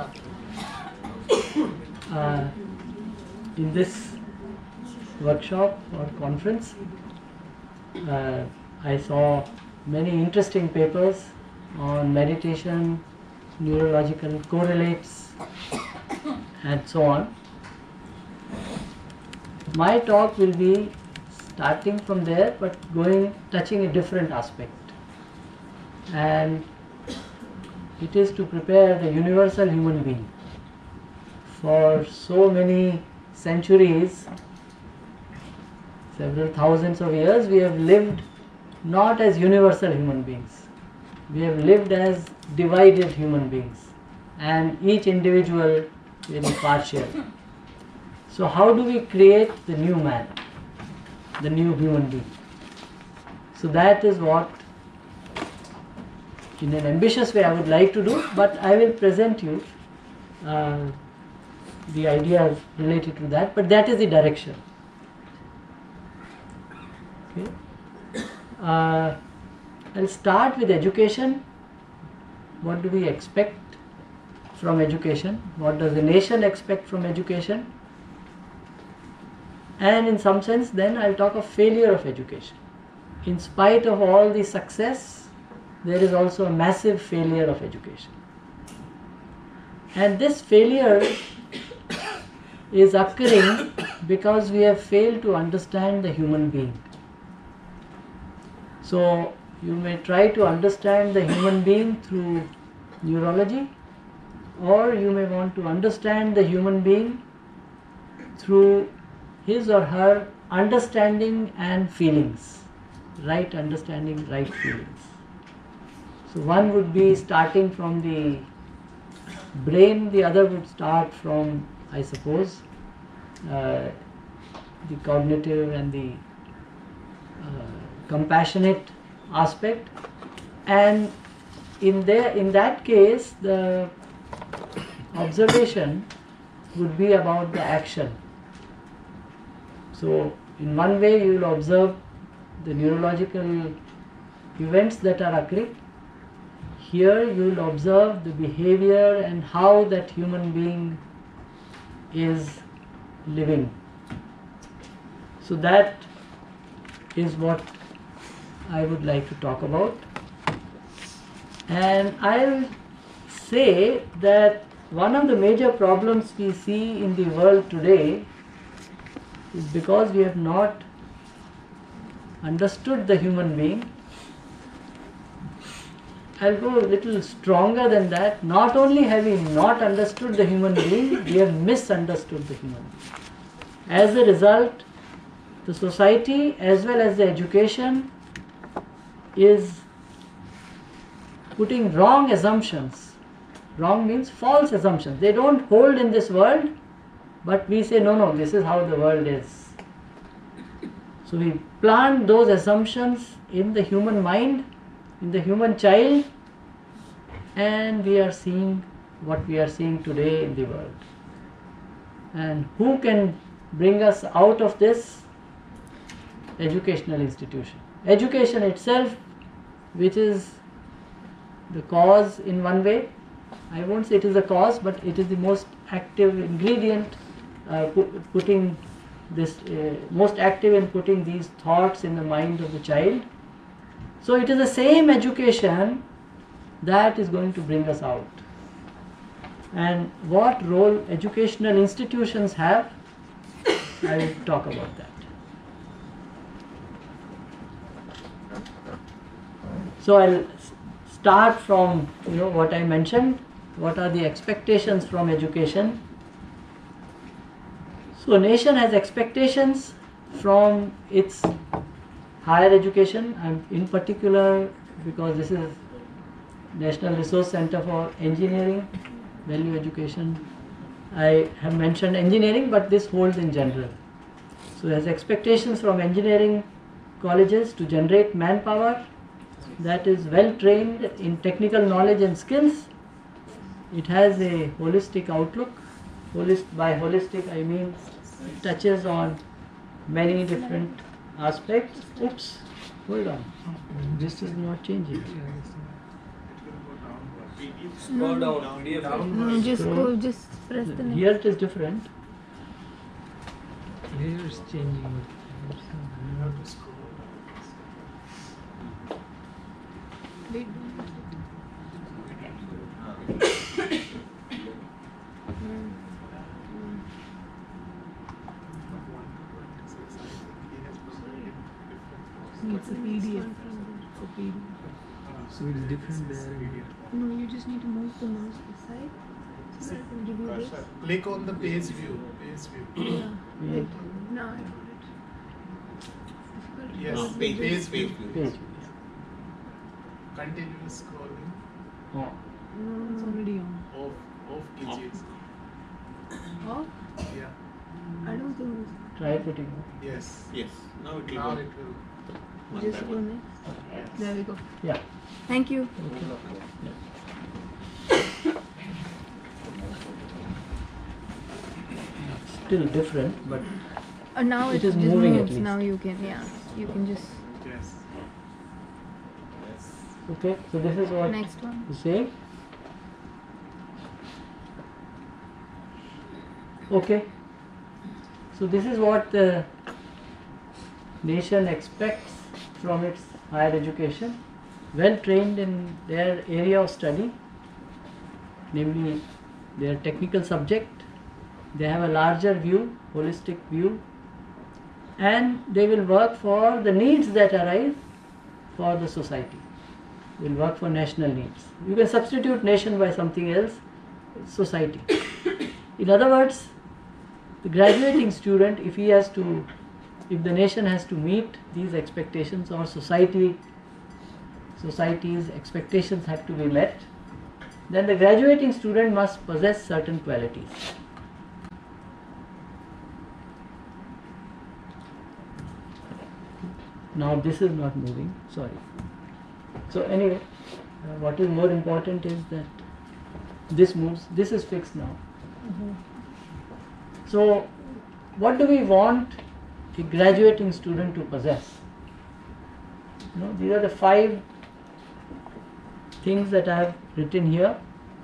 In this workshop or conference, I saw many interesting papers on meditation, neurological correlates, and so on. My talk will be starting from there, but touching a different aspect, and it is to prepare the universal human being. For so many centuries, several thousands of years, we have lived not as universal human beings. We have lived as divided human beings, and each individual very partial. So how do we create the new man, the new human being? So that is what, in an ambitious way, I would like to do, but I will present you the ideas related to that, but that is the direction. Okay. I'll start with education. What do we expect from education? What does the nation expect from education? And in some sense, then I'll talk of failure of education. In spite of all the success, there is also a massive failure of education. And this failure is occurring because we have failed to understand the human being. So you may try to understand the human being through neurology, or you may want to understand the human being through his or her understanding and feelings. Right understanding, right feelings. So one would be starting from the brain, the other would start from, I suppose, the cognitive and the compassionate aspect, and in that case the observation would be about the action. So in one way you will observe the neurological events that are occurring. Here you will observe the behavior and how that human being is living. So that is what I would like to talk about. And I'll say that one of the major problems we see in the world today is because we have not understood the human being. I'll go a little stronger than that. Not only have we not understood the human being, we have misunderstood the human being. As a result, the society as well as the education is putting wrong assumptions. Wrong means false assumptions. They don't hold in this world, but we say, no, this is how the world is. So we plant those assumptions in the human mind, in the human child, and we are seeing what we are seeing today in the world. And who can bring us out of this? Educational institution. Education itself, which is the cause in one way. I won't say it is the cause, but it is the most active ingredient, putting this most active in putting these thoughts in the mind of the child. So it is the same education that is going to bring us out. And what role educational institutions have, I will talk about that. So I'll start from what I mentioned. What are the expectations from education? So a nation has expectations from its higher education, and in particular, because this is National Resource Center for Engineering, Value Education, I have mentioned engineering, but this holds in general. So it has expectations from engineering colleges to generate manpower that is well trained in technical knowledge and skills. It has a holistic outlook. By holistic I mean it touches on many different aspects. Oops, hold on. This is not changing. Scroll down, PDF. No, just go, just press the next. Here it is different. Here it's changing. Wait. It's a PDF. So it's different there. No, you just need to move the mouse aside so that it will give you this. Click on the page view. Page view. Yeah. Wait. Now I got it. Difficult. Yes, Page page view. view. Page. Continue scrolling. Oh. No, it's already on. Off keychains. Off? Yeah. I don't think it's. Try putting. Yes. Yes. Now it will Now go. it will. One Just by go one. next. There we go. Yeah. Thank you. Still different, but Now It it is just moving at moves. least. Now you can, you can just. Yes. okay. So this is what Next one. you say. Okay. So this is what the nation expects from its higher education. Well trained in their area of study, namely their technical subject. They have a larger view, holistic view, and they will work for the needs that arise for the society. They will work for national needs. You can substitute nation by something else, society. In other words, the graduating student, if the nation has to meet these expectations, or society's expectations have to be met, then the graduating student must possess certain qualities. Now this is not moving, sorry. So anyway, what is more important is that this moves, this is fixed now. So what do we want a graduating student to possess? These are the 5 things that I have written here.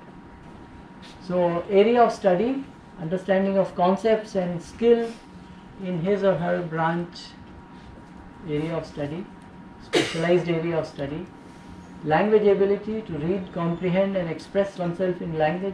So area of study, understanding of concepts and skill in his or her branch area of study, specialized area of study. Language ability, to read, comprehend and express oneself in language.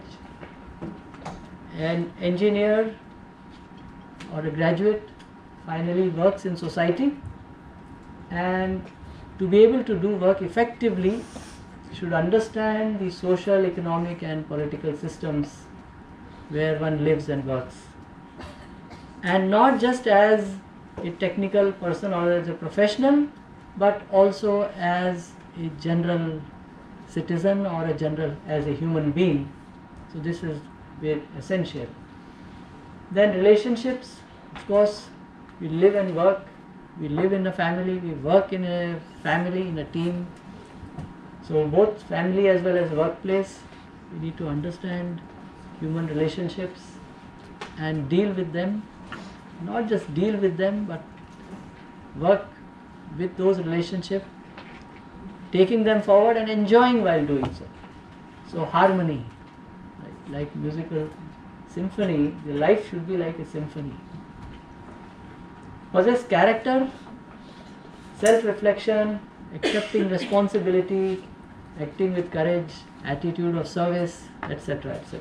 An engineer or a graduate finally works in society, and to be able to do work effectively should understand the social, economic and political systems where one lives and works, and not just as a technical person or as a professional, but also as a general citizen or as a human being. So this is very essential. Then relationships, of course, we live and work, we live in a family, we work in a family, in a team. So both family as well as workplace, we need to understand human relationships and deal with them. Not just deal with them, but work with those relationships, taking them forward and enjoying while doing so. So harmony, like musical symphony, the life should be like a symphony. Possess character, self-reflection, accepting responsibility, acting with courage, attitude of service, etc., etc.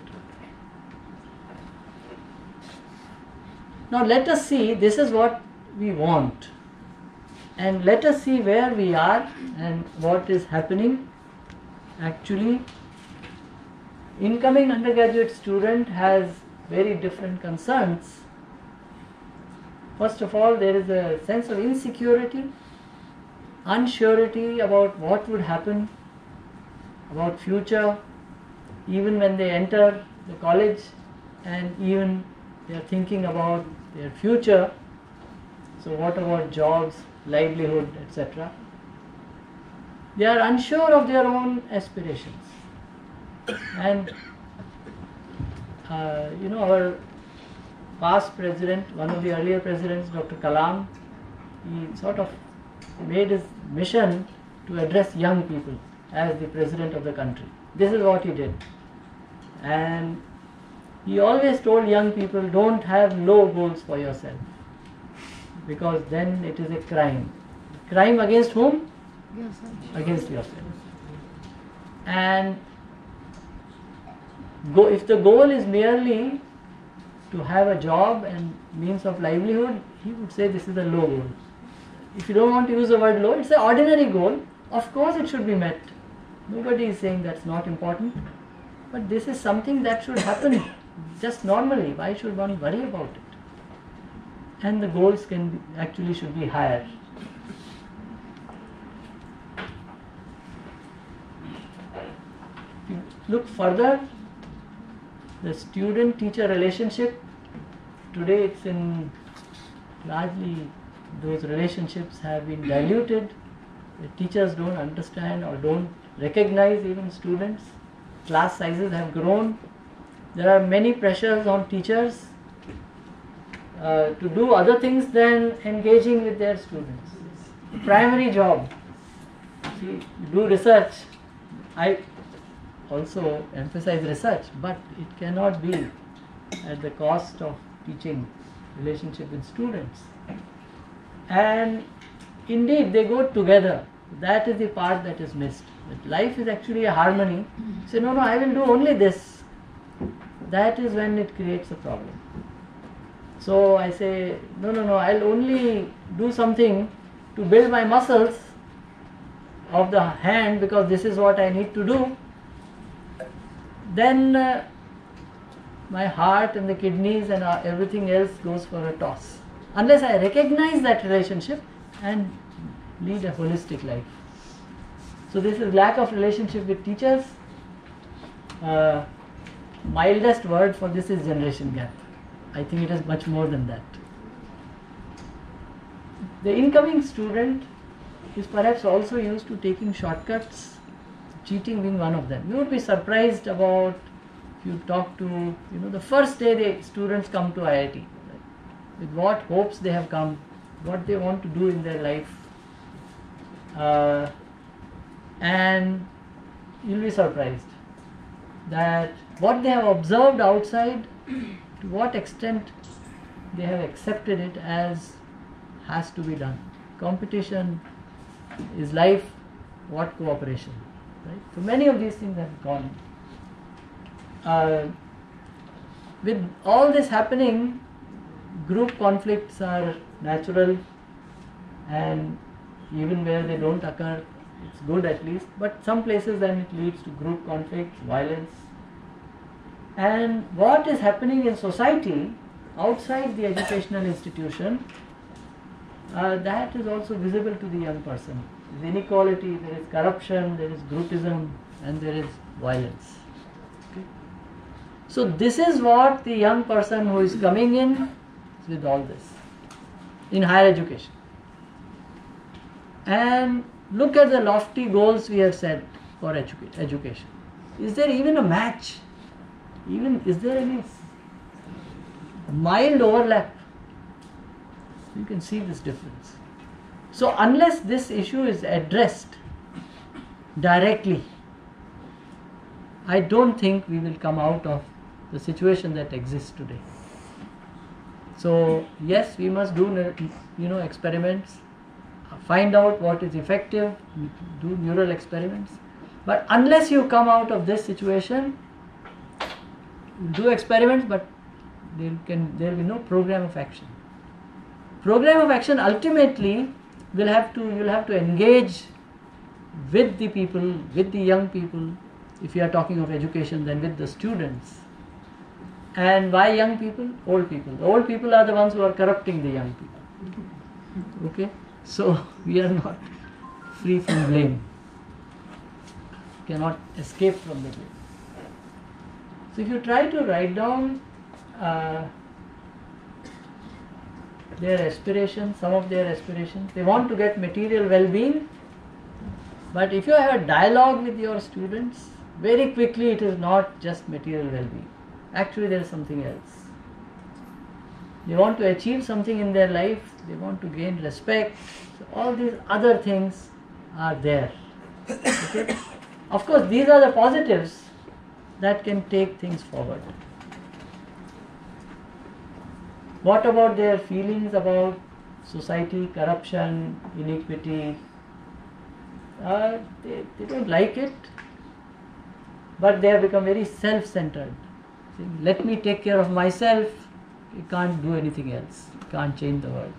Now let us see, this is what we want, and let us see where we are and what is happening. Actually, incoming undergraduate student has very different concerns. First of all, there is a sense of insecurity, unsurety about what would happen, about future, even when they enter the college, and even they are thinking about their future. So what about jobs, livelihood, etc. They are unsure of their own aspirations. And our past president, one of the earlier presidents, Dr. Kalam, he sort of made his mission to address young people as the president of the country. This is what he did. And he always told young people, don't have low goals for yourself, because then it is a crime. Crime against whom? Yourself. Against yourself. And if the goal is merely to have a job and means of livelihood, he would say this is a low goal. If you don't want to use the word low, it's an ordinary goal. Of course it should be met. Nobody is saying that's not important. But this is something that should happen just normally. Why should one worry about it? And the goals actually should be higher. If you look further, the student-teacher relationship, today it's in largely those relationships have been diluted. The teachers don't understand or don't recognize even students. Class sizes have grown. There are many pressures on teachers to do other things than engaging with their students. The primary job, see, do research. I also emphasize research, but it cannot be at the cost of teaching relationship with students. And indeed they go together. That is the part that is missed. But life is actually a harmony. Say, no, I will do only this. That is when it creates a problem. So I say, no, I'll only do something to build my muscles of the hand because this is what I need to do. Then my heart and the kidneys and everything else goes for a toss. Unless I recognize that relationship and lead a holistic life. So this is lack of relationship with teachers. Mildest word for this is generation gap. I think it is much more than that. The incoming student is perhaps also used to taking shortcuts, cheating being one of them. You would be surprised about, if you talk to, the first day the students come to IIT, right? With what hopes they have come, what they want to do in their life. And you'll be surprised that what they have observed outside, to what extent they have accepted it as has to be done. Competition is life, what cooperation, right? So many of these things have gone. With all this happening, group conflicts are natural, and even where they don't occur, it's good at least, but some places then it leads to group conflicts, violence. And what is happening in society outside the educational institution, that is also visible to the young person. There is inequality, there is corruption, there is groupism, and there is violence. Okay? So this is what the young person who is coming in with all this in higher education. And look at the lofty goals we have set for education. Is there even a match? Is there any mild overlap? You can see this difference. So unless this issue is addressed directly, I don't think we will come out of the situation that exists today. So yes, we must do experiments, find out what is effective, do neural experiments. But unless you come out of this situation, do experiments, but there will be no program of action. Program of action ultimately you'll have to engage with the people, with the young people. If you are talking of education, then with the students. And why young people? Old people. The old people are the ones who are corrupting the young people. Okay? So we are not free from blame. Cannot escape from the blame. So if you try to write down their aspirations, some of their aspirations, they want to get material well-being, but if you have a dialogue with your students, very quickly it is not just material well-being. Actually there is something else. They want to achieve something in their life, they want to gain respect, so all these other things are there. Okay? Of course, these are the positives that can take things forward. What about their feelings about society, corruption, inequity? They don't like it, but they have become very self-centered. Saying, let me take care of myself, you can't do anything else, you can't change the world.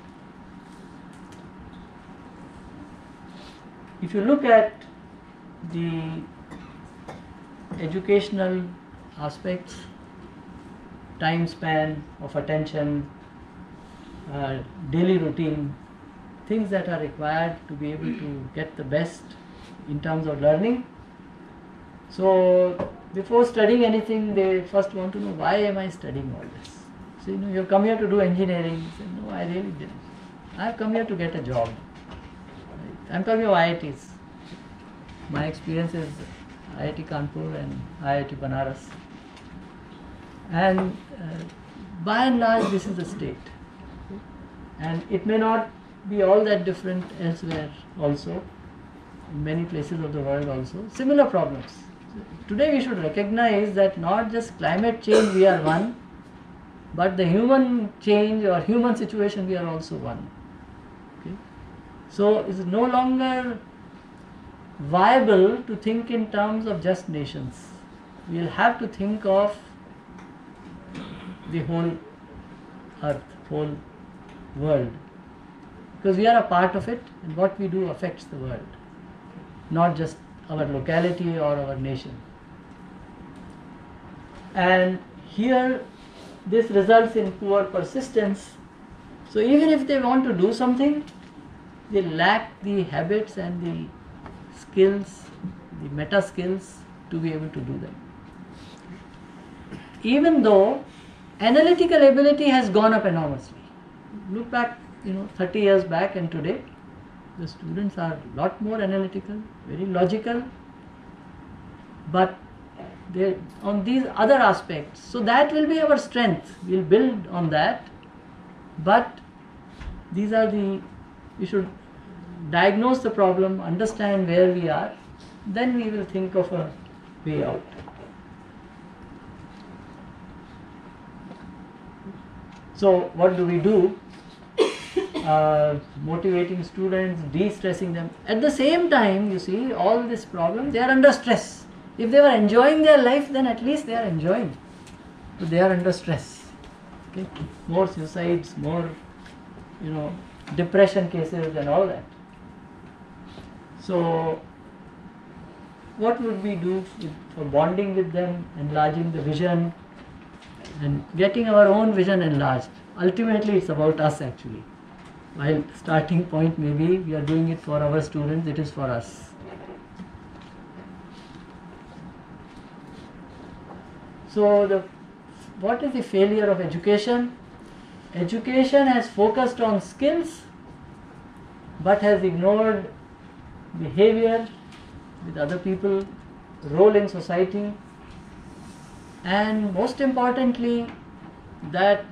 If you look at the educational aspects, time span of attention, daily routine, things that are required to be able to get the best in terms of learning. So before studying anything, they first want to know, why am I studying all this? So you have come here to do engineering. You say, no, I really didn't. I have come here to get a job. I am talking of IITs. My experience is IIT Kanpur and IIT Banaras. And by and large, this is the state. And it may not be all that different elsewhere also, in many places of the world also. Similar problems. Today we should recognize that not just climate change we are one, but the human change or human situation we are also one. Okay? So it's no longer viable to think in terms of just nations. We will have to think of the whole earth, whole world, because we are a part of it, and what we do affects the world, not just our locality or our nation. And here this results in poor persistence. So even if they want to do something, they lack the habits and the skills, the meta skills to be able to do them. Even though analytical ability has gone up enormously. Look back, 30 years back and today, the students are a lot more analytical, very logical, but they on these other aspects. So that will be our strength. We'll build on that, but these are we should diagnose the problem, understand where we are, then we will think of a way out. So what do we do? Motivating students, de-stressing them. At the same time, you see, all this problem, they are under stress. If they were enjoying their life, then at least they are enjoying. But they are under stress. Okay? More suicides, more, depression cases and all that. So, what would we do for bonding with them, enlarging the vision, and getting our own vision enlarged? Ultimately, it's about us actually. While starting point maybe we are doing it for our students, it is for us. So what is the failure of education? Education has focused on skills but has ignored behavior with other people, role in society, and most importantly that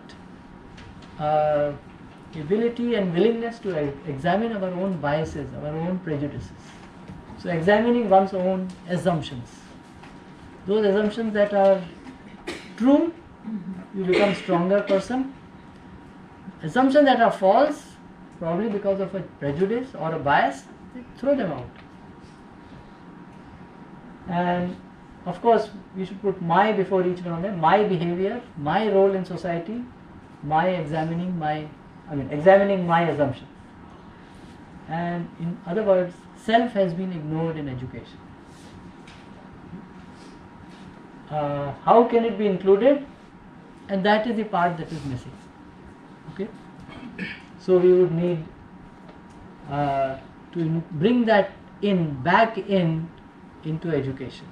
ability and willingness to examine our own biases, our own prejudices. So examining one's own assumptions. Those assumptions that are true, you become stronger person. Assumptions that are false, probably because of a prejudice or a bias, throw them out. And of course, we should put my before each one of them, my behavior, my role in society, examining my assumptions. And in other words, self has been ignored in education. How can it be included? And that is the part that is missing. Okay? So we would need to bring that back into education.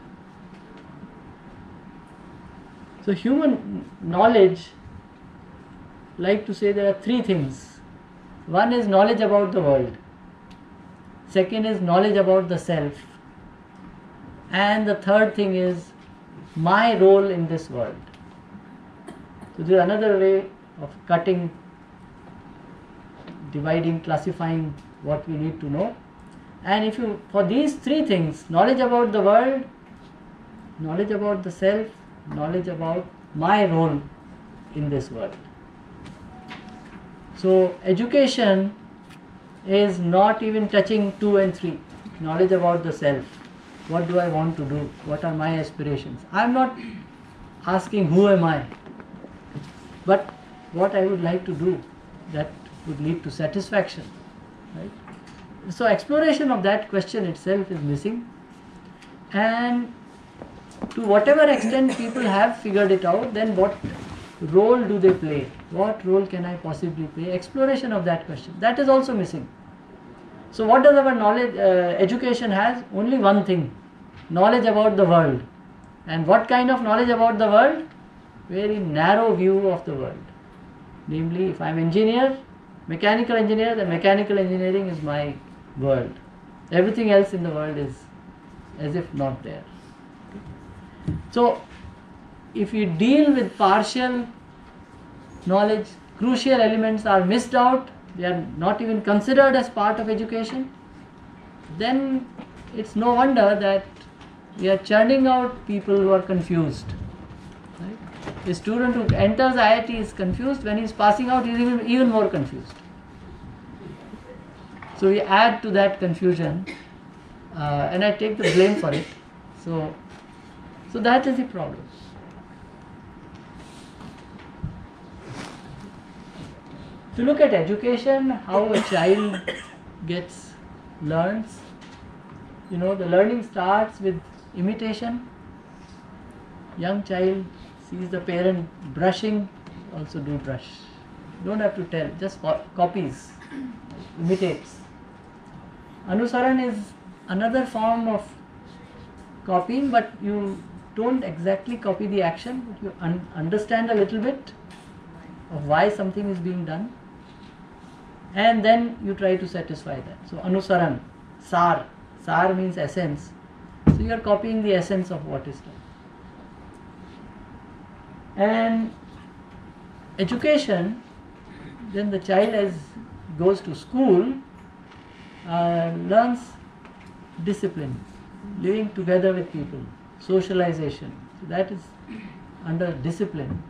So human knowledge, like to say there are three things. One is knowledge about the world. Second is knowledge about the self. And the third thing is my role in this world. So there is another way of cutting, dividing, classifying what we need to know. And if you, for these three things, knowledge about the world, knowledge about the self, knowledge about my role in this world. So education is not even touching 2 and 3. Knowledge about the self. What do I want to do? What are my aspirations? I am not asking who am I, but what I would like to do that would lead to satisfaction. Right? So exploration of that question itself is missing, and to whatever extent people have figured it out, then what role do they play? What role can I possibly play? Exploration of that question, that is also missing. So what does our knowledge, education has? Only one thing, knowledge about the world. And what kind of knowledge about the world? Very narrow view of the world. Namely, if I am engineer, mechanical engineer, then mechanical engineering is my world. Everything else in the world is as if not there. So, if we deal with partial knowledge, crucial elements are missed out, they are not even considered as part of education, then it's no wonder that we are churning out people who are confused. Right? A student who enters IIT is confused, when he is passing out he is even more confused. So we add to that confusion, and I take the blame for it. So that is the problem. If you look at education, how a child learns, the learning starts with imitation. Young child sees the parent brushing, also do brush. You don't have to tell, just copies, imitates. Anusaran is another form of copying, but you don't exactly copy the action, but you understand a little bit of why something is being done, and then you try to satisfy that. So Anusaran, Sar means essence. So you are copying the essence of what is done. And education, then the child as goes to school, learns discipline, living together with people, socialization. So that is under discipline.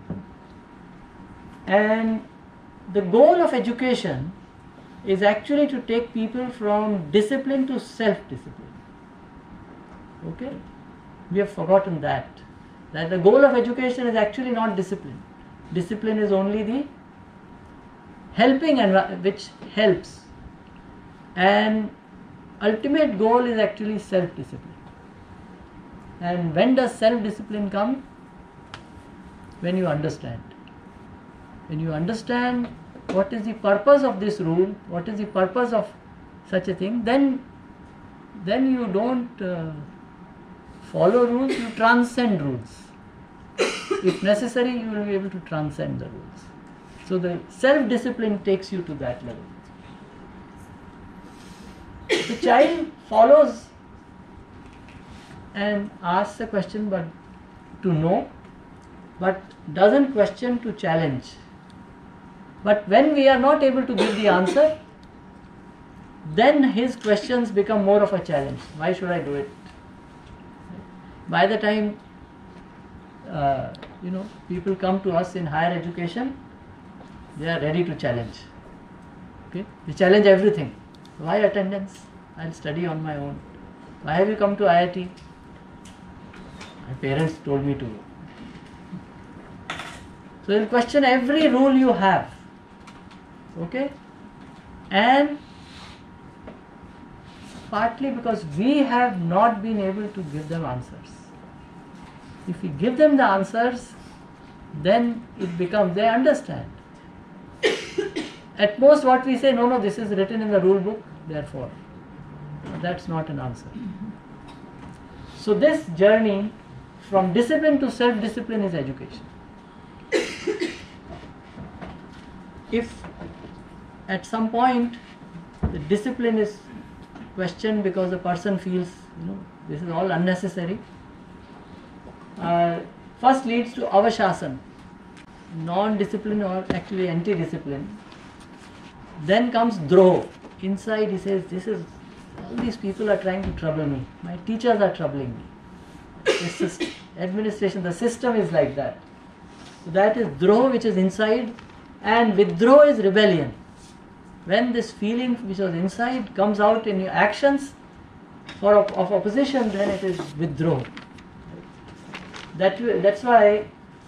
And the goal of education is actually to take people from discipline to self-discipline. Okay? We have forgotten that the goal of education is actually not discipline. Discipline is only the helping and which helps. And ultimate goal is actually self-discipline. And when does self-discipline come? When you understand. When you understand what is the purpose of this rule, what is the purpose of such a thing, then you don't follow rules, you transcend rules. If necessary, you will be able to transcend the rules. So the self-discipline takes you to that level. The child follows and asks a question but to know, but doesn't question to challenge. But when we are not able to give the answer, then his questions become more of a challenge. Why should I do it? By the time people come to us in higher education, they are ready to challenge. Okay? They challenge everything. Why attendance? I'll study on my own. Why have you come to IIT? My parents told me to. So they'll question every rule you have. Okay? And partly because we have not been able to give them answers. If we give them the answers, then it becomes, they understand. At most what we say, no, this is written in the rule book, therefore. That's not an answer. So this journey from discipline to self-discipline is education. If at some point the discipline is questioned because the person feels, this is all unnecessary, first leads to avashasan, non-discipline or actually anti-discipline. Then comes droh. Inside he says, this is all these people are trying to trouble me. My teachers are troubling me. The administration, the system is like that. So that is droh, which is inside, and vidroh is rebellion. When this feeling which was inside comes out in your actions of opposition, then it is vidroh. That's why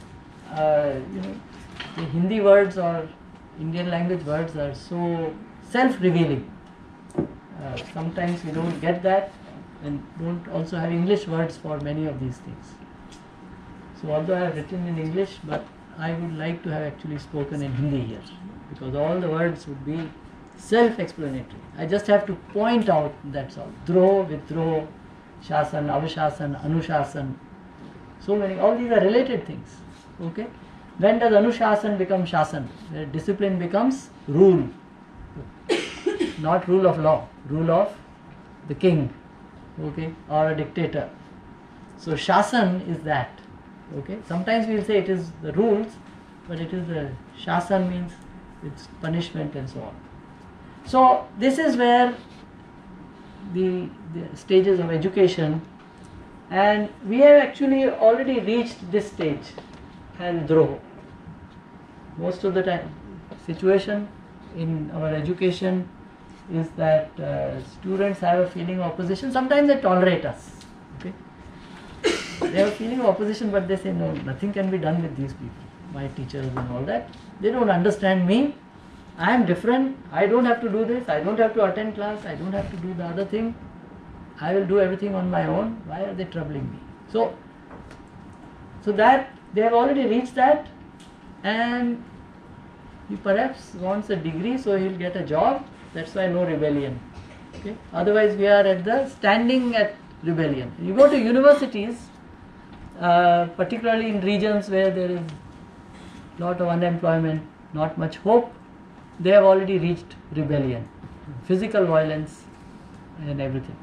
the Hindi words or Indian language words are so self-revealing. Sometimes we don't get that, and don't also have English words for many of these things. So although I have written in English, but I would like to have actually spoken in Hindi here, because all the words would be self-explanatory. I just have to point out, that's all. Droh, vidroh, shasan, avashasan, anushasan. So many, all these are related things. Okay? When does anushasan become shasan? Where discipline becomes rule. Not rule of law, rule of the king, okay, or a dictator. So shasan is that. Okay, sometimes we will say it is the rules, but it is the shasan means it's punishment and so on. So this is where the stages of education, and we have actually already reached this stage and droh. Most of the time situation in our education is that students have a feeling of opposition. Sometimes they tolerate us. Okay, they have a feeling of opposition, but they say no, nothing can be done with these people, my teachers and all that. They don't understand me. I am different. I don't have to do this. I don't have to attend class. I don't have to do the other thing. I will do everything on my own. Why are they troubling me? So that they have already reached that, and he perhaps wants a degree, so he will get a job. That's why no rebellion. Okay? Otherwise we are at the standing at rebellion. You go to universities, particularly in regions where there is lot of unemployment, not much hope, they have already reached rebellion, physical violence and everything.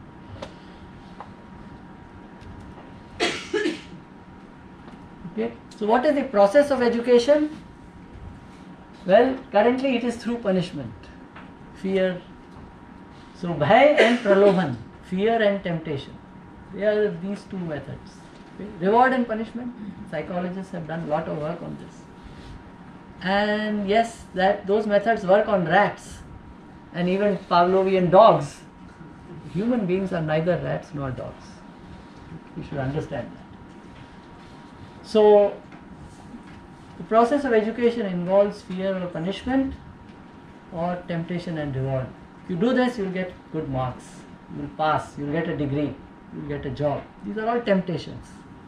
Okay? So what is the process of education? Well, currently it is through punishment, fear. So bhay and praloban, fear and temptation. They are these two methods. Okay? Reward and punishment. Psychologists have done a lot of work on this. And yes, that those methods work on rats and even Pavlovian dogs. Human beings are neither rats nor dogs. You should understand that. So the process of education involves fear or punishment, or temptation and reward. If you do this, you will get good marks, you will pass, you will get a degree, you will get a job. These are all temptations.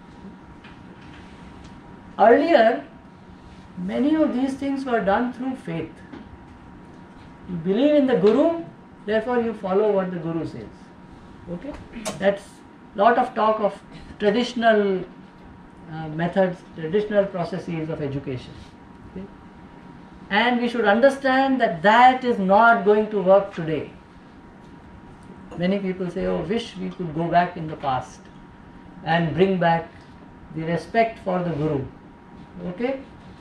Earlier, many of these things were done through faith. You believe in the Guru, therefore you follow what the Guru says. Okay? That's lot of talk of traditional methods, traditional processes of education. Okay? And we should understand that that is not going to work today. Many people say, oh, wish we could go back in the past and bring back the respect for the Guru. Okay?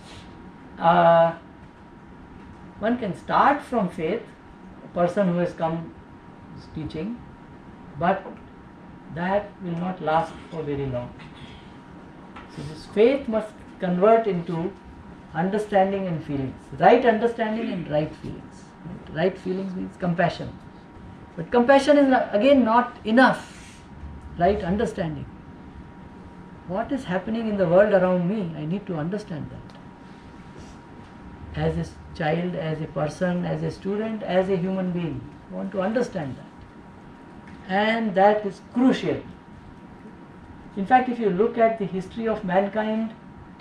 One can start from faith, a person who has come is teaching, but that will not last for very long. So this faith must convert into understanding and feelings. Right understanding and right feelings. Right feelings means compassion. But compassion is again not enough. Right understanding. What is happening in the world around me? I need to understand that. As a child, as a person, as a student, as a human being. I want to understand that. And that is crucial. In fact, if you look at the history of mankind,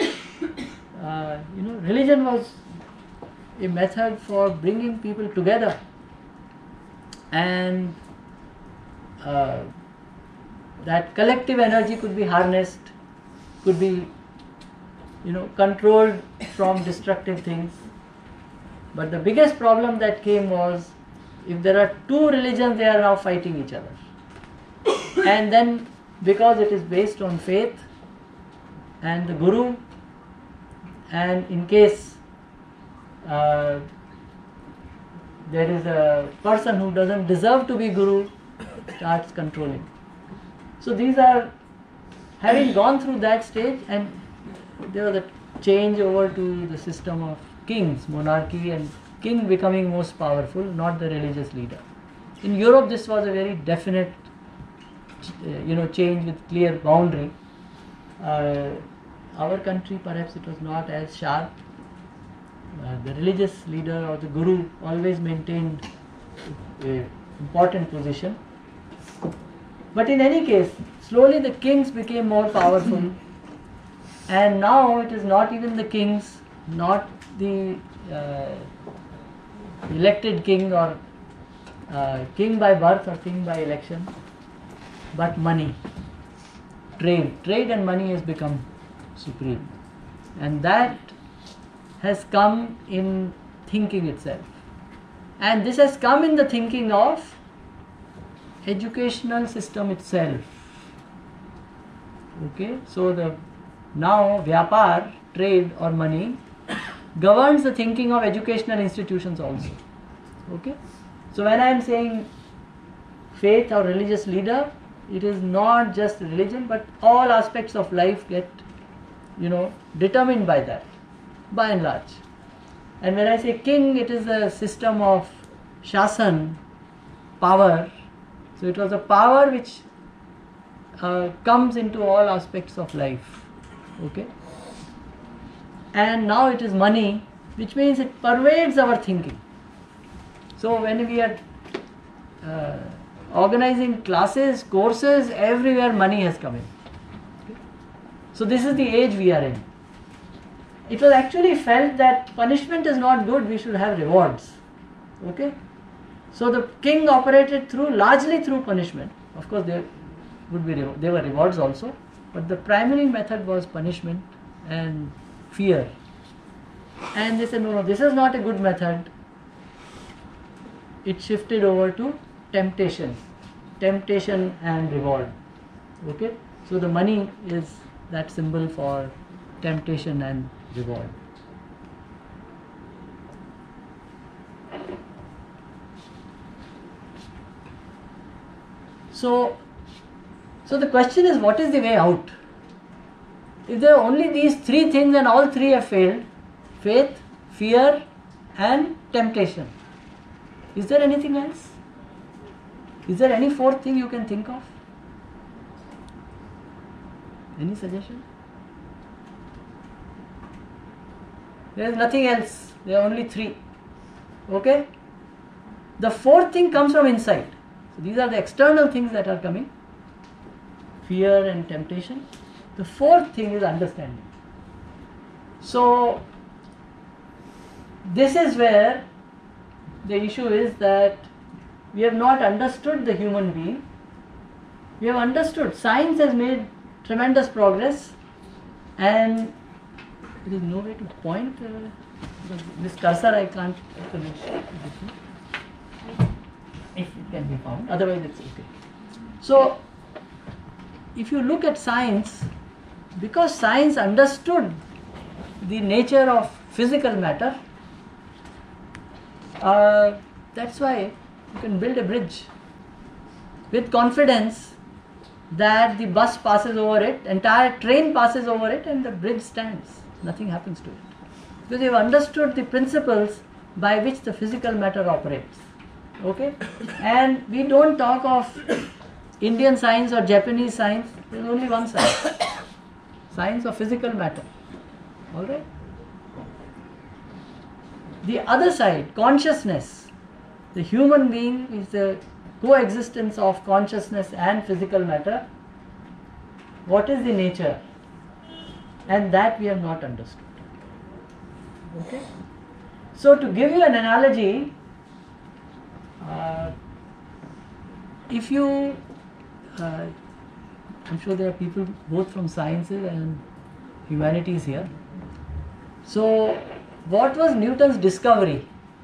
religion was a method for bringing people together, and that collective energy could be harnessed, could be controlled from destructive things. But the biggest problem that came was, if there are two religions, they are now fighting each other. And then, because it is based on faith and the Guru, and in case there is a person who doesn't deserve to be Guru, starts controlling. So these are, having gone through that stage, and there was a change over to the system of kings, monarchy, and king becoming most powerful, not the religious leader. In Europe, this was a very definite, change with clear boundary. Our country, perhaps it was not as sharp. The religious leader or the guru always maintained an important position. But in any case, slowly the kings became more powerful, and now it is not even the kings, not the elected king or king by birth or king by election, but money, trade and money has become supreme, and that has come in thinking itself, and this has come in the thinking of educational system itself. Okay, so the now vyapar, trade or money, governs the thinking of educational institutions also. Okay, so when I am saying faith or religious leader, it is not just religion, but all aspects of life get determined by that, by and large. And when I say king, it is a system of shasan, power. So it was a power which comes into all aspects of life. Okay, and now it is money, which means it pervades our thinking. So when we are organizing classes, courses, everywhere money has come in. Okay? So this is the age we are in. It was actually felt that punishment is not good, we should have rewards. Okay, so the king operated largely through punishment. Of course there were rewards also, but the primary method was punishment and fear. And they said, no, this is not a good method. It shifted over to temptation and reward. Okay, so the money is that symbol for temptation and reward. So the question is, what is the way out? If there are only these three things and all three have failed, faith, fear and temptation, is there anything else? Is there any fourth thing you can think of? Any suggestion? There is nothing else. There are only three. Okay? The fourth thing comes from inside. So these are the external things that are coming. Fear and temptation. The fourth thing is understanding. So this is where the issue is that we have not understood the human being. We have understood. Science has made tremendous progress, and there is no way to point. This cursor I can't finish. If it can be found, otherwise it's okay. So, if you look at science, because science understood the nature of physical matter, that's why you can build a bridge with confidence that the bus passes over it, entire train passes over it, and the bridge stands. Nothing happens to it. Because you have understood the principles by which the physical matter operates. Okay? And we don't talk of Indian science or Japanese science. There is only one science. Science of physical matter. Alright? The other side, consciousness. The human being is the coexistence of consciousness and physical matter. What is the nature? And that we have not understood. Okay? So to give you an analogy, if you, I'm sure there are people both from sciences and humanities here. So what was Newton's discovery?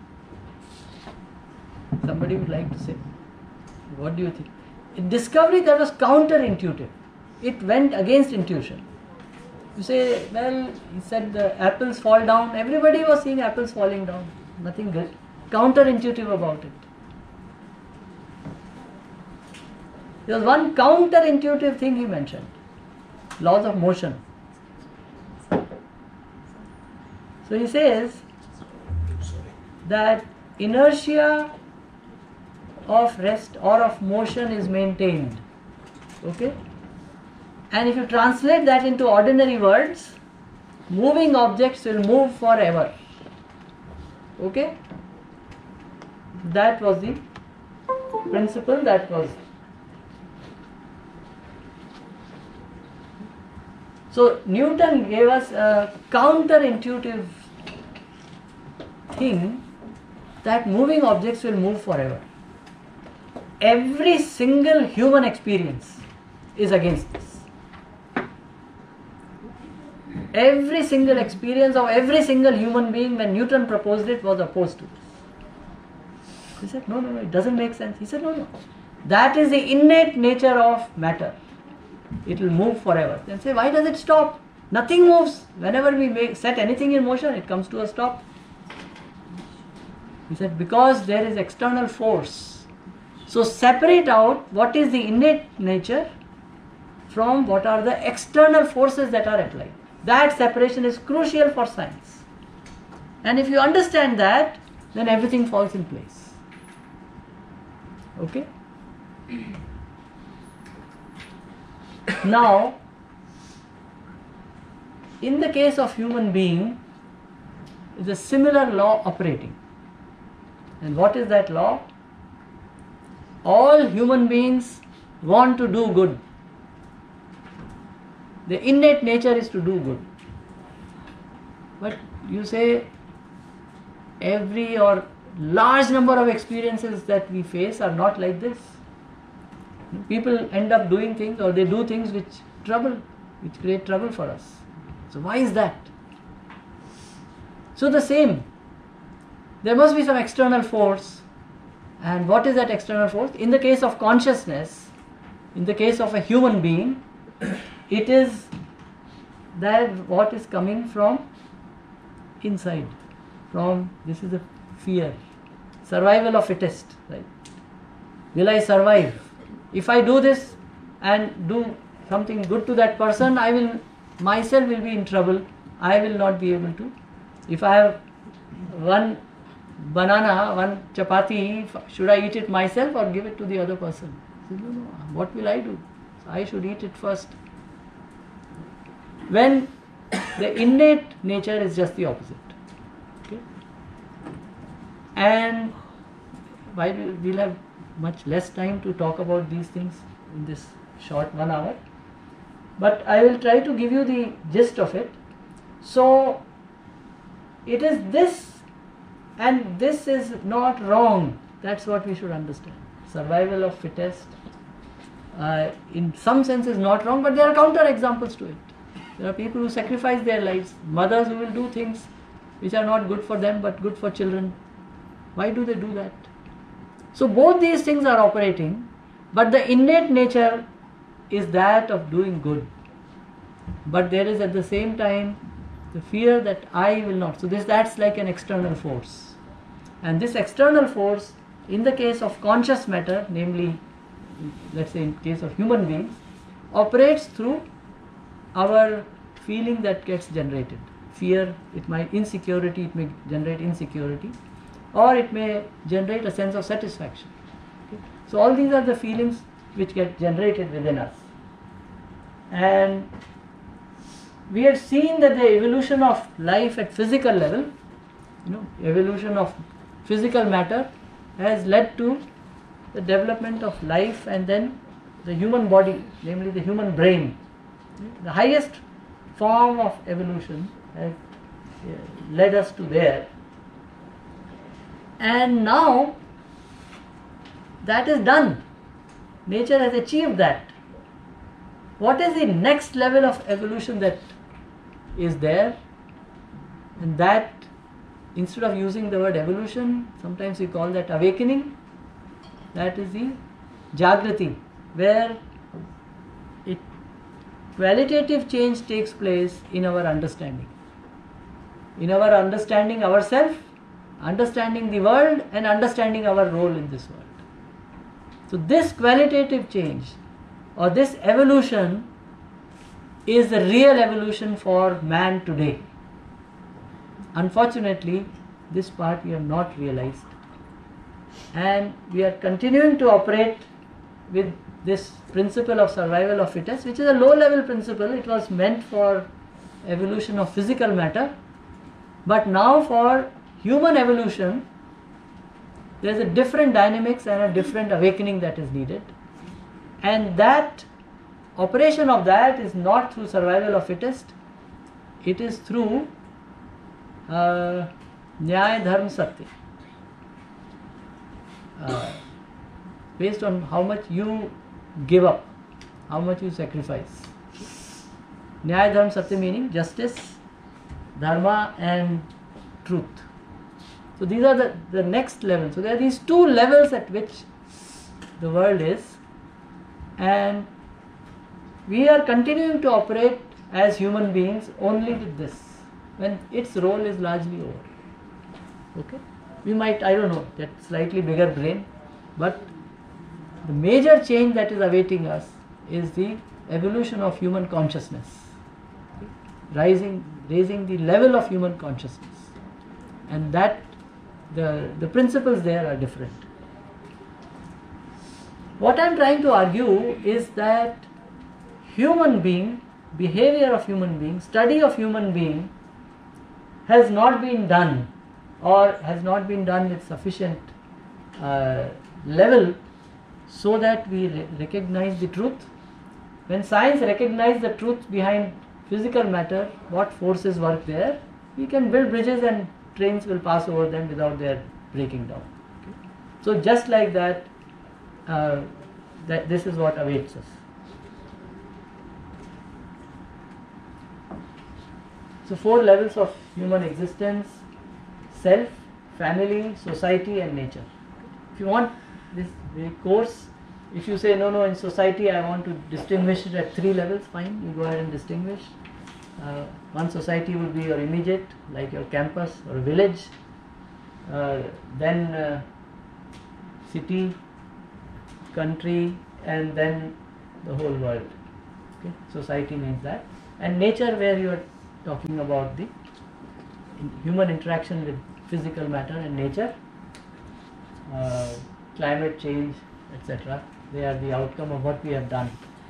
Somebody would like to say. What do you think? A discovery that was counterintuitive. It went against intuition. You say, well, he said the apples fall down. Everybody was seeing apples falling down. Nothing good. Counterintuitive about it. There was one counterintuitive thing he mentioned. Laws of motion. So he says that inertia of rest or of motion is maintained. Okay? And if you translate that into ordinary words, moving objects will move forever. Okay? That was the principle that was. So Newton gave us a counterintuitive thing that moving objects will move forever. Every single human experience is against this. Every single experience of every single human being when Newton proposed it was opposed to this. He said, no, it doesn't make sense. He said, no. That is the innate nature of matter. It will move forever. Then say, why does it stop? Nothing moves. Whenever we set anything in motion, it comes to a stop. He said, because there is external force. So separate out what is the innate nature from what are the external forces that are applied. That separation is crucial for science. And if you understand that, then everything falls in place. Okay? Now, in the case of human being, is a similar law operating. And what is that law? All human beings want to do good. The innate nature is to do good. But you say every or large number of experiences that we face are not like this. People end up doing things or they do things which create trouble for us. So why is that? So the same. There must be some external force. And what is that external force? In the case of consciousness, in the case of a human being, it is that what is coming from inside. This is the fear. Survival of fittest. Right? Will I survive? If I do this and do something good to that person, myself will be in trouble. I will not be able to. If I have one banana, one chapati, should I eat it myself or give it to the other person? I said, no, what will I do? So I should eat it first. When the innate nature is just the opposite. Okay? And we'll have much less time to talk about these things in this short 1 hour. But I will try to give you the gist of it. So, it is this and this is not wrong. That's what we should understand. Survival of fittest in some sense is not wrong, but there are counter examples to it. There are people who sacrifice their lives, mothers who will do things which are not good for them but good for children. Why do they do that? So both these things are operating, but the innate nature is that of doing good. But there is at the same time the fear that I will not. So that's like an external force. And this external force, in the case of conscious matter, namely, let's say in case of human beings, operates through our feeling that gets generated. Fear, insecurity, it may generate insecurity, or it may generate a sense of satisfaction. Okay? So all these are the feelings which get generated within us. And we have seen that the evolution of life at physical level, evolution of physical matter has led to the development of life and then the human body, namely the human brain. The highest form of evolution has led us to there. And now that is done. Nature has achieved that. What is the next level of evolution that is there? And that, instead of using the word evolution, sometimes we call that awakening. That is the Jagrati, where qualitative change takes place in our understanding. In our understanding ourselves, understanding the world, and understanding our role in this world. So this qualitative change or this evolution is the real evolution for man today. Unfortunately, this part we have not realized, and we are continuing to operate with this principle of survival of fittest, which is a low level principle. It was meant for evolution of physical matter, but now for human evolution there is a different dynamics and a different awakening that is needed, and that operation of that is not through survival of fittest, it is through Nyaya Dharma Satya, based on how much you give up, how much you sacrifice. Nyaya Dharma Satya meaning justice, dharma and truth. So these are the next level. So there are these two levels at which the world is, and we are continuing to operate as human beings only with this, when its role is largely over. Okay? We might, I don't know, get slightly bigger brain, but the major change that is awaiting us is the evolution of human consciousness, raising the level of human consciousness, and that the principles there are different. What I am trying to argue is that human being, behavior of human being, study of human being has not been done, or has not been done with sufficient level so that we recognize the truth. When science recognizes the truth behind physical matter, what forces work there, we can build bridges and trains will pass over them without their breaking down. Okay? So just like that, that this is what awaits us. So 4 levels of human existence: self, family, society and nature. If you want this course, if you say no, in society I want to distinguish it at 3 levels, fine, you go ahead and distinguish. One society will be your immediate, like your campus or village, then city, country, and then the whole world. Okay? Society means that. And nature, where you are talking about the human interaction with physical matter and nature, climate change, etc. They are the outcome of what we have done.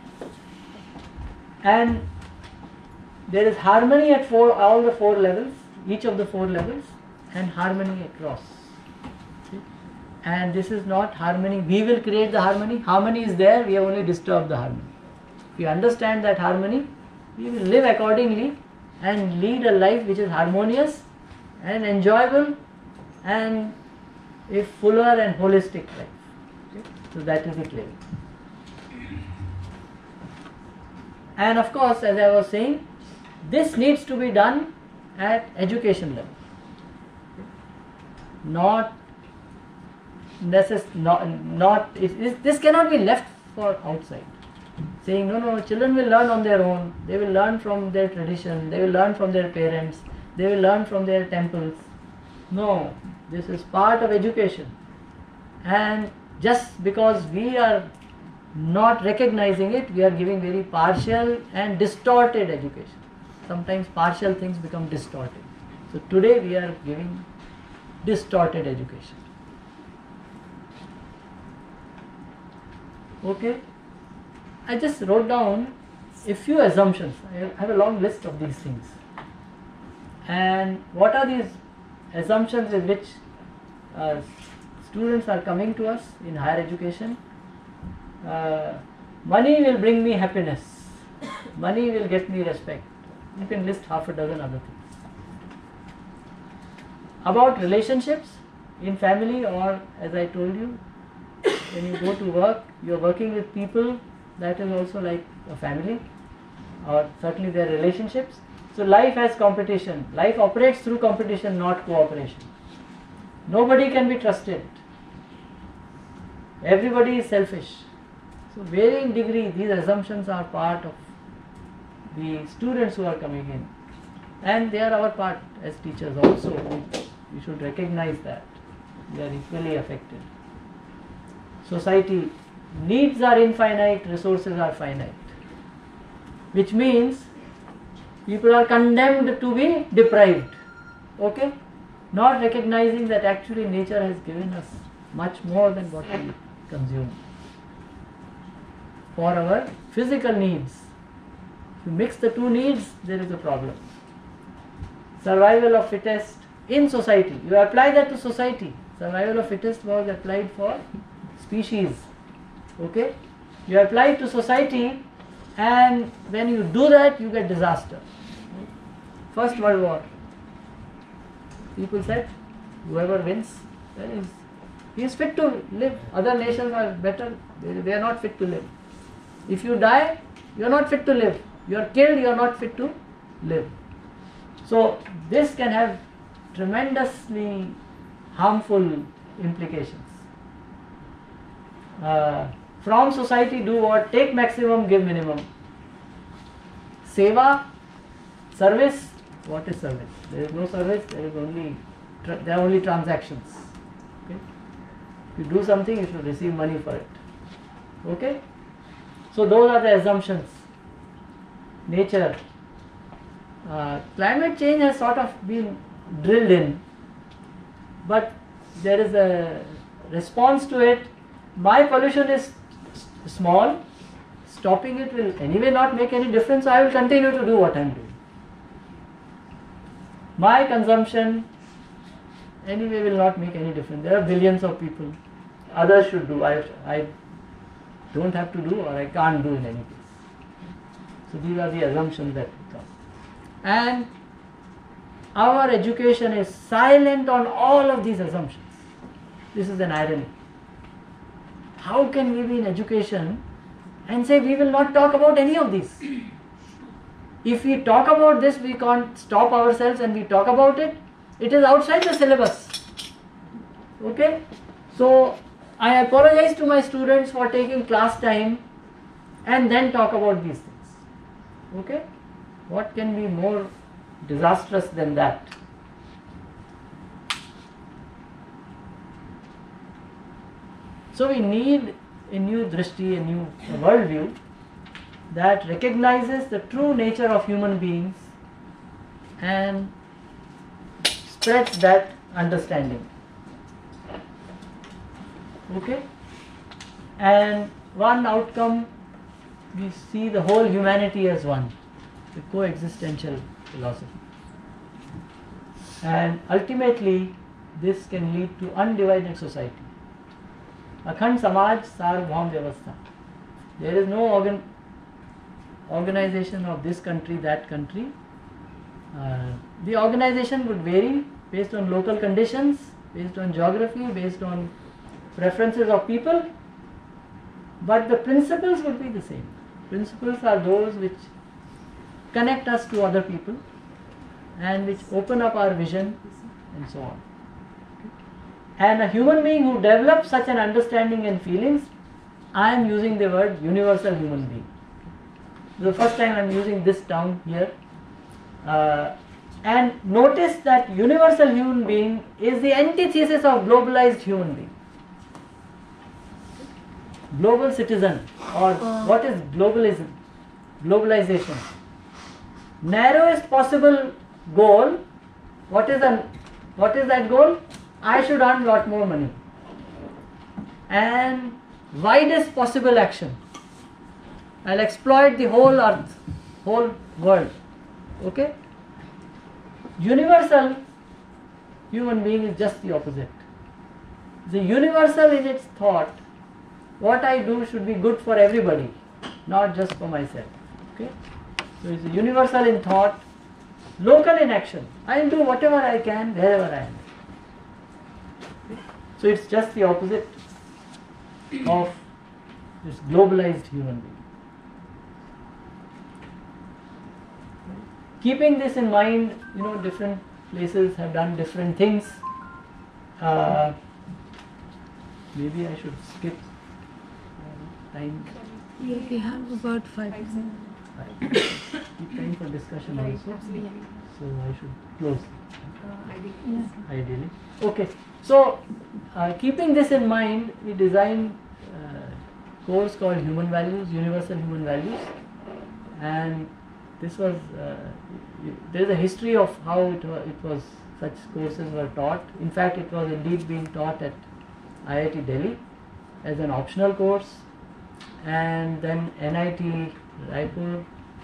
And there is harmony at all the 4 levels, each of the 4 levels, and harmony across. See? And this is not harmony, we will create the harmony. Harmony is there, we have only disturbed the harmony. If we understand that harmony, we will live accordingly and lead a life which is harmonious and enjoyable and a fuller and holistic life. Okay? So that is it really. And of course, as I was saying, this needs to be done at education level. This cannot be left for outside. Saying no, children will learn on their own, they will learn from their tradition, they will learn from their parents, they will learn from their temples. No, this is part of education. And just because we are not recognizing it, we are giving very partial and distorted education. Sometimes partial things become distorted. So today we are giving distorted education. Okay? I just wrote down a few assumptions. I have a long list of these things. And what are these assumptions with which students are coming to us in higher education? Money will bring me happiness. Money will get me respect. You can list half a dozen other things. About relationships in family, or as I told you, when you go to work, you are working with people, that is also like a family, or certainly their relationships. So life has competition. Life operates through competition, not cooperation. Nobody can be trusted. Everybody is selfish. So varying degree, these assumptions are part of the students who are coming in, and they are our part as teachers also. We should recognize that we are equally affected. Society, needs are infinite, resources are finite. Which means people are condemned to be deprived. Okay? Not recognizing that actually nature has given us much more than what we consume. For our physical needs. If you mix the two needs, there is a problem. Survival of fittest in society. You apply that to society. Survival of fittest was applied for species. Okay? You apply it to society, and when you do that, you get disaster. First World War. People said, whoever wins, he is fit to live. Other nations are better, they are not fit to live. If you die, you are not fit to live. You are killed, you are not fit to live. So this can have tremendously harmful implications. From society, do what? Take maximum, give minimum. Seva, service. What is service? There is no service. There are only transactions. Okay? If you do something, you should receive money for it. Okay? So those are the assumptions. Nature. Climate change has sort of been drilled in, but there is a response to it. My pollution is small. Stopping it will anyway not make any difference, so I will continue to do what I am doing. My consumption anyway will not make any difference. There are billions of people. Others should do. I don't have to do, or I can't do in any case. So these are the assumptions that come. And our education is silent on all of these assumptions. This is an irony. How can we be in education and say we will not talk about any of these? If we talk about this, we can't stop ourselves and we talk about it. It is outside the syllabus. Okay? So I apologize to my students for taking class time and then talk about these things. Okay? What can be more disastrous than that? So we need a new drishti, a new worldview that recognizes the true nature of human beings and spreads that understanding. Okay? And one outcome, we see the whole humanity as one, the coexistential philosophy. And ultimately, this can lead to undivided society. Akhand Samaj Sarvabhaum Vyavastha. There is no organization of this country, that country. The organization would vary based on local conditions, based on geography, based on preferences of people, but the principles would be the same. Principles are those which connect us to other people and which open up our vision and so on. And a human being who develops such an understanding and feelings, I am using the word universal human being. The first time I am using this term here. And notice that universal human being is the antithesis of globalized human being. Global citizen, or what is globalism? Globalization. Narrowest possible goal. What is that goal? I should earn a lot more money. And widest possible action. I'll exploit the whole earth, whole world. Okay? Universal human being is just the opposite. The universal in its thought, what I do should be good for everybody, not just for myself. Okay? So it's universal in thought, local in action. I will do whatever I can wherever I am. Okay? So it's just the opposite of this globalized human being. Keeping this in mind, different places have done different things. Maybe I should skip time. We have about 5 minutes. Keep time for discussion also. So I should close. Ideally. Okay. So keeping this in mind, we designed course called Human Values, Universal Human Values, and this was there is a history of how it was such courses were taught. In fact, it was indeed being taught at IIT Delhi as an optional course, and then NIT Raipur,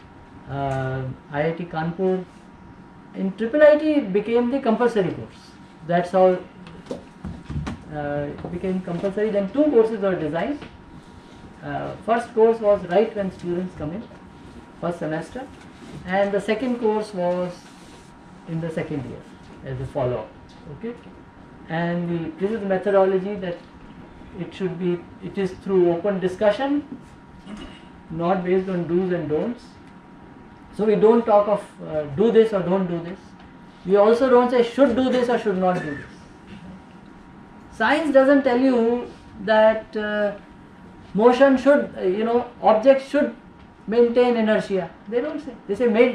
IIT Kanpur. In IIIT it became the compulsory course. That's how it became compulsory. Then two courses were designed. First course was right when students come in, first semester, and the second course was in the second year as a follow-up. Okay, and this is the methodology that it is through open discussion, not based on do's and don'ts. So we don't talk of do this or don't do this. We also don't say should do this or should not do this. Science doesn't tell you that motion should, objects should maintain inertia. They don't say. They say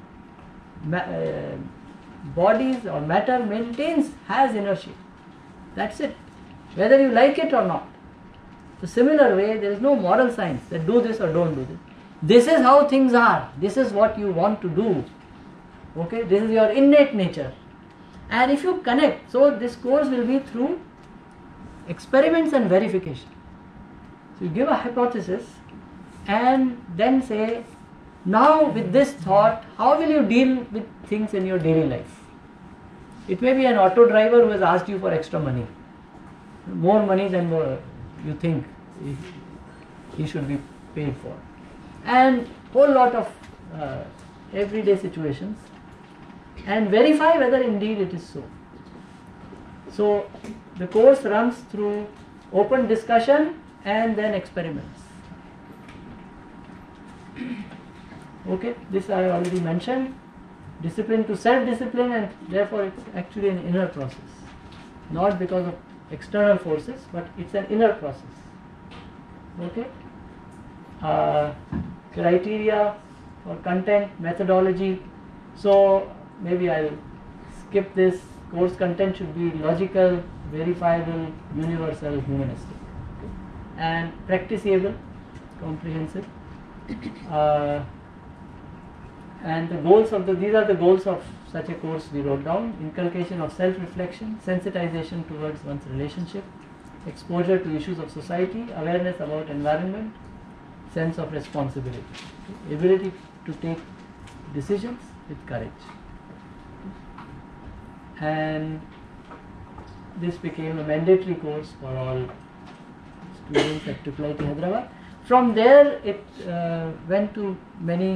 bodies or matter has inertia. That's it. Whether you like it or not. So similar way, there is no moral science that do this or don't do this. This is how things are. This is what you want to do. Okay, this is your innate nature. And if you connect, so this course will be through experiments and verification. So you give a hypothesis and then say, now with this thought, how will you deal with things in your daily life? It may be an auto driver who has asked you for extra money, more money than you think he should be paid for, and whole lot of everyday situations, and verify whether indeed it is so. So the course runs through open discussion and then experiments. Okay, this I already mentioned. Discipline to self-discipline, and therefore it's actually an inner process, not because of external forces, but it's an inner process. Okay, criteria for content, methodology. So maybe I'll skip this. Course content should be logical, verifiable, universal, humanistic, and practicable, comprehensive. And the goals of these are the goals of such a course we wrote down: inculcation of self-reflection, sensitization towards one's relationship, exposure to issues of society, awareness about environment, sense of responsibility, ability to take decisions with courage. And this became a mandatory course for all students at IIIT Hyderabad. From there it went to many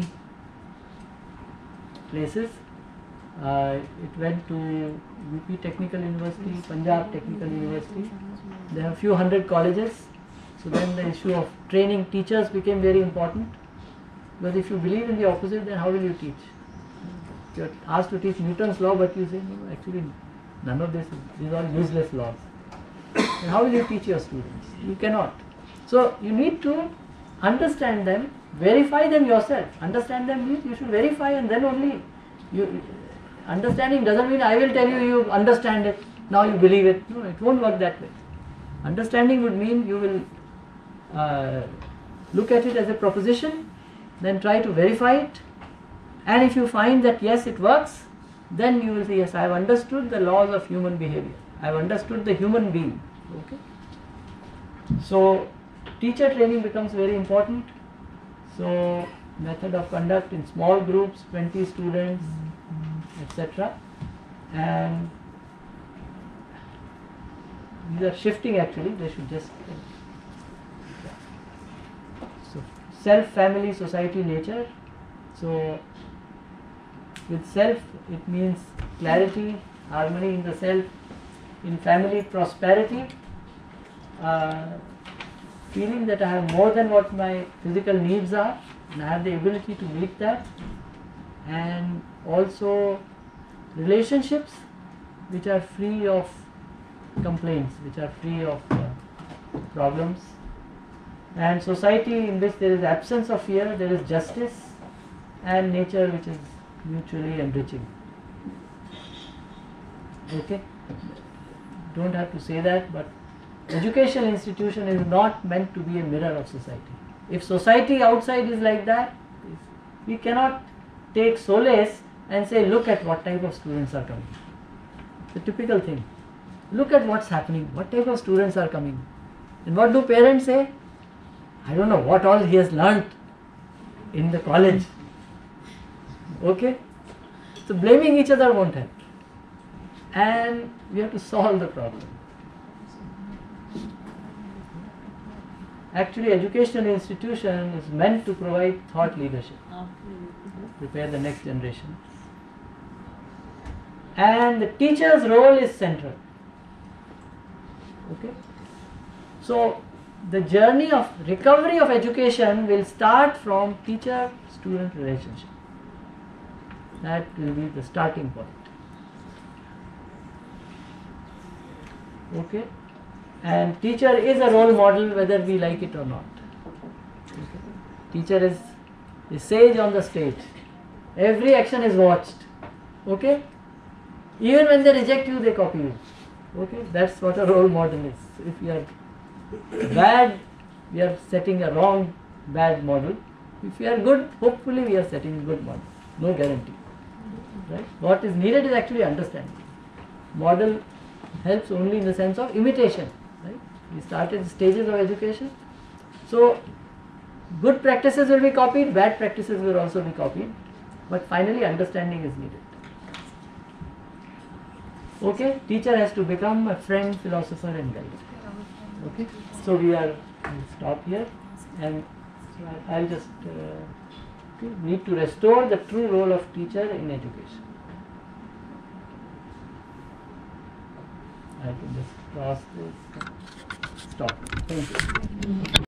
places. It went to UP Technical University, Punjab Technical University. There are a few hundred colleges. So then the issue of training teachers became very important. Because if you believe in the opposite, then how will you teach? You're asked to teach Newton's law, but you say, no, actually none of this, these are all useless laws. And how will you teach your students? You cannot. So you need to understand them, verify them yourself. Understand them means you should verify, and then only understanding doesn't mean I will tell you, you understand it, now you believe it. No, it won't work that way. Understanding would mean you will look at it as a proposition, then try to verify it, and if you find that yes, it works, then you will say, yes, I have understood the laws of human behavior, I have understood the human being. Okay. So teacher training becomes very important. So method of conduct in small groups, 20 students, etc. And these are shifting actually, they should just so self, family, society, nature. So with self it means clarity, harmony in the self. In family, prosperity, feeling that I have more than what my physical needs are and I have the ability to meet that. And also relationships which are free of complaints, which are free of problems. And society in which there is absence of fear, there is justice, and nature which is mutually enriching. Okay, don't have to say that, but education institution is not meant to be a mirror of society. If society outside is like that, we cannot take solace and say, look at what type of students are coming. The typical thing. Look at what's happening. What type of students are coming? And what do parents say? I don't know what all he has learnt in the college. Okay? So blaming each other won't help. And we have to solve the problem. Actually, educational institution is meant to provide thought leadership, prepare the next generation. And the teacher's role is central. Okay? So, the journey of recovery of education will start from teacher-student relationship. That will be the starting point. Okay? And teacher is a role model whether we like it or not. Okay? Teacher is the sage on the stage. Every action is watched. Okay? Even when they reject you, they copy you. Okay? That's what a role model is. If you are bad, we are setting a wrong bad model. If we are good, hopefully we are setting a good model. No guarantee. Right? What is needed is actually understanding. Model helps only in the sense of imitation. Right? We started stages of education. So, good practices will be copied, bad practices will also be copied. But finally understanding is needed. Okay? Teacher has to become a friend, philosopher and guide. Okay? So we are stop here, and I'll just need to restore the true role of teacher in education. I can just cross this. Stop. Thank you.